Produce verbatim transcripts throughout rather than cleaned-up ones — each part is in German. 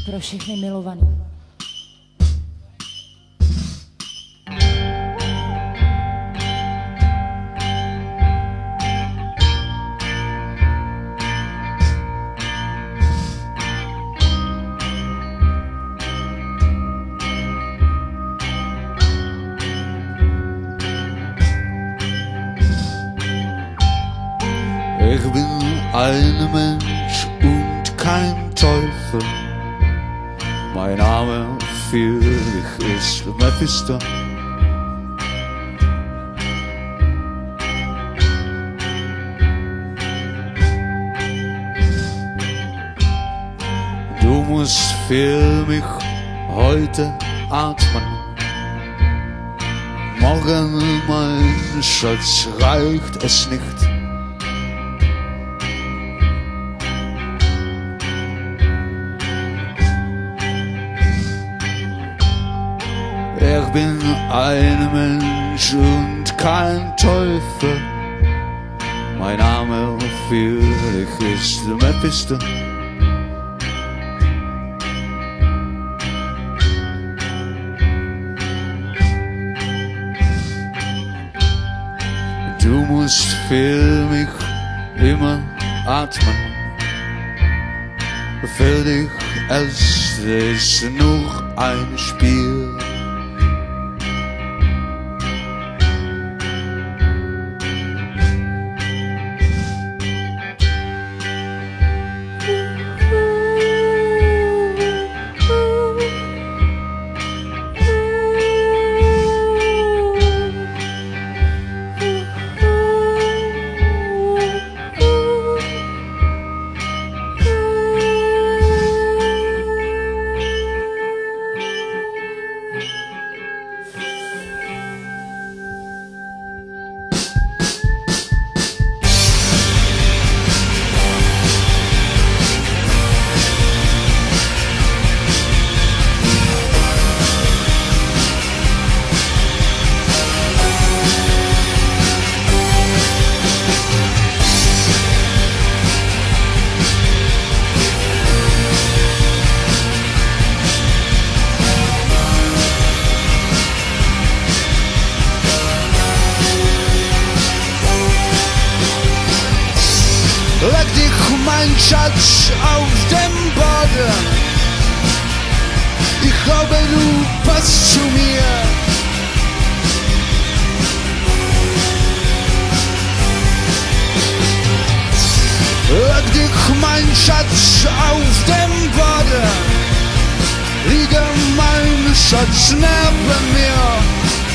pro všechny milovaný. Ich bin ein Mensch und kein Teufel. Mein Name für dich ist Mefisto. Du musst für mich heute atmen. Morgen, mein Schatz, reicht es nicht. Ich bin ein Mensch und kein Teufel. Mein Name für dich ist Mefisto. Du musst für mich immer atmen. Für dich es ist nur ein Spiel. Leg dich, mein Schatz, auf dem Boden. Ich glaube, du passt zu mir. Leg dich, mein Schatz, auf dem Boden. Liege, mein Schatz, neben mir.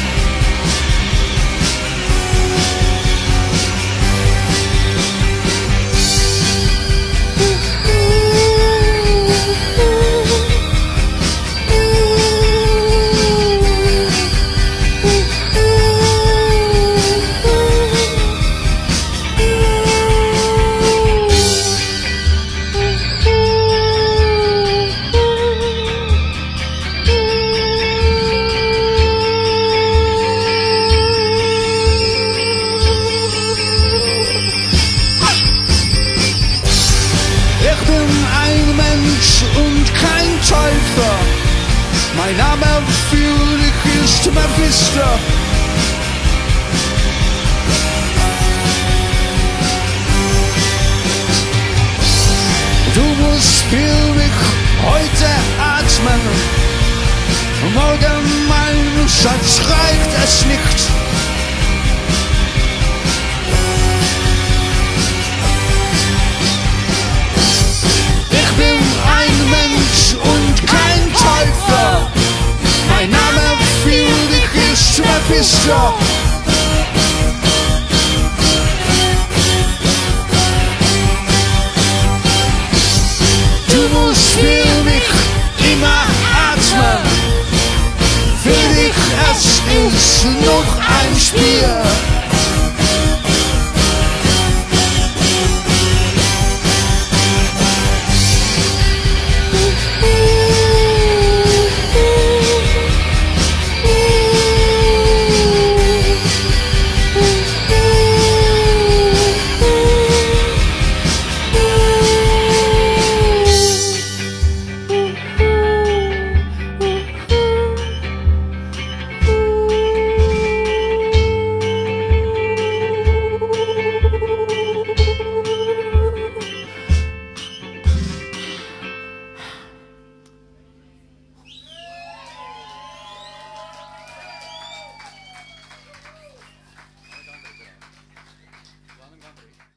Und kein Teufel. Mein Name für dich ist Mefisto. Du musst für mich heute atmen. Morgen, mein Schatz, reicht es nicht. Und kein Teufel. Mein Name für dich ist Mefisto. Du musst für mich immer atmen. Für dich es ist noch ein Spiel.